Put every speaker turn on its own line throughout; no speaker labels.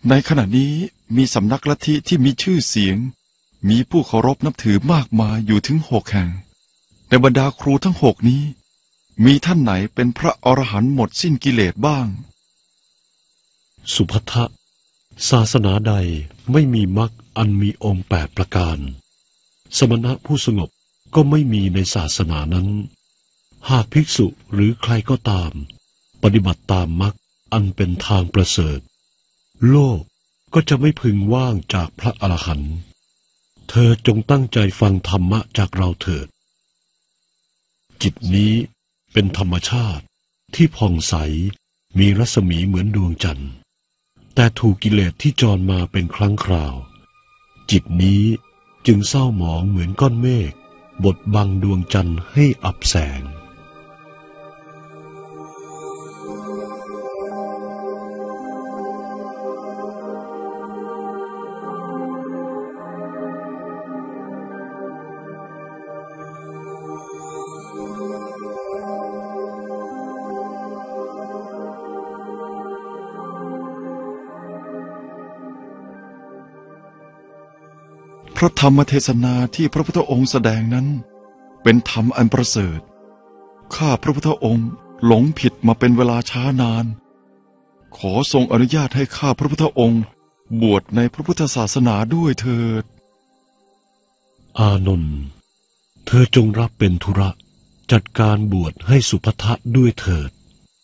ในขณะนี้มีสำนักลัทธิที่มีชื่อเสียงมีผู้เคารพนับถือมากมายอยู่ถึง6 แห่งในบรรดาครูทั้ง6นี้มีท่านไหนเป็นพระอรหันต์หมดสิ้นกิเลสบ้าง
สุภัททะศาสนาใดไม่มีมรรคอันมีองค์8 ประการสมณะผู้สงบก็ไม่มีในศาสนานั้นหากภิกษุหรือใครก็ตามปฏิบัติตามมรรคอันเป็นทางประเสริฐโลกก็จะไม่พึงว่างจากพระอรหันต์เธอจงตั้งใจฟังธรรมะจากเราเถิดจิตนี้เป็นธรรมชาติที่ผ่องใสมีรัศมีเหมือนดวงจันทร์แต่ถูกกิเลสที่จรมาเป็นครั้งคราวจิตนี้จึงเศร้าหมองเหมือนก้อนเมฆบดบังดวงจันทร์ให้อับแสง
พระธรรมเทศนาที่พระพุทธองค์แสดงนั้นเป็นธรรมอันประเสริฐข้าพระพุทธองค์หลงผิดมาเป็นเวลาช้านานขอทรงอนุญาตให้ข้าพระพุทธองค์บวชในพระพุทธศาสนาด้วยเถิด
อานนท์เธอจงรับเป็นธุระจัดการบวชให้สุภัททะด้วยเถิด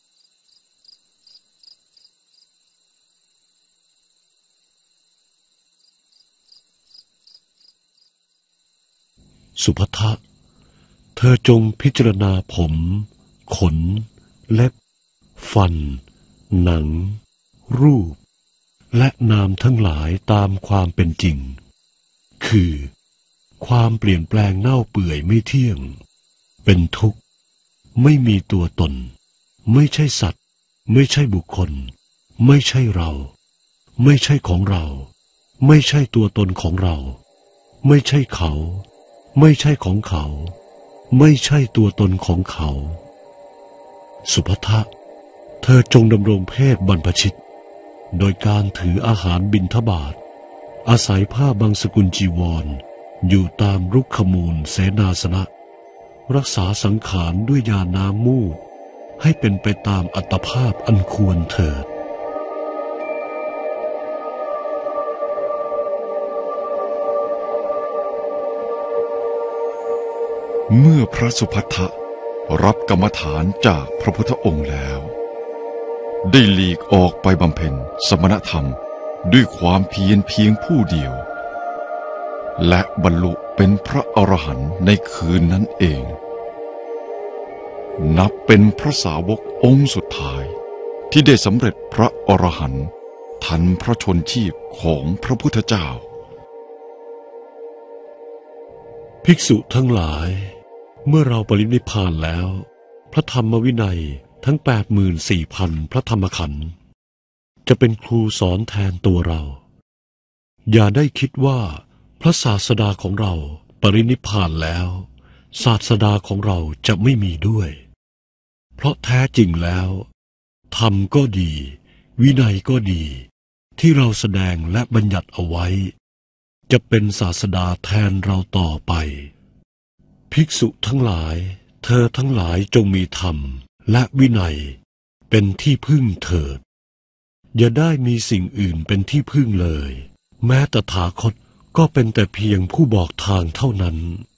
สุภัททะเธอจงพิจารณาผมขนเล็บฟันหนังรูปและนามทั้งหลายตามความเป็นจริงคือความเปลี่ยนแปลงเน่าเปื่อยไม่เที่ยงเป็นทุกข์ไม่มีตัวตนไม่ใช่สัตว์ไม่ใช่บุคคลไม่ใช่เราไม่ใช่ของเราไม่ใช่ตัวตนของเราไม่ใช่เขาไม่ใช่ของเขาไม่ใช่ตัวตนของเขาสุภัททะเธอจงดำรงเพศบรรพชิตโดยการถืออาหารบิณฑบาตอาศัยผ้าบางสกุลจีวรอยู่ตามรุกขมูลเสนาสนะรักษาสังขารด้วยยาน้ำมูกให้เป็นไปตามอัตภาพอันควรเถิด
เมื่อพระสุภัททะรับกรรมฐานจากพระพุทธองค์แล้วได้หลีกออกไปบำเพ็ญสมณธรรมด้วยความเพียรเพียงผู้เดียวและบรรลุเป็นพระอรหันต์ในคืนนั้นเองนับเป็นพระสาวกองค์สุดท้ายที่ได้สำเร็จพระอรหันต์ทันพระชนชีพของพระพุทธเจ้า
ภิกษุทั้งหลายเมื่อเราปรินิพพานแล้วพระธรรมวินัยทั้ง 84,000 พระธรรมขันธ์จะเป็นครูสอนแทนตัวเราอย่าได้คิดว่าพระศาสดาของเราปรินิพพานแล้วศาสดาของเราจะไม่มีด้วยเพราะแท้จริงแล้วธรรมก็ดีวินัยก็ดีที่เราแสดงและบัญญัติเอาไว้จะเป็นศาสดาแทนเราต่อไปภิกษุทั้งหลายเธอทั้งหลายจงมีธรรมและวินัยเป็นที่พึ่งเถิดอย่าได้มีสิ่งอื่นเป็นที่พึ่งเลยแม้ตถาคตก็เป็นแต่เพียงผู้บอกทางเท่านั้น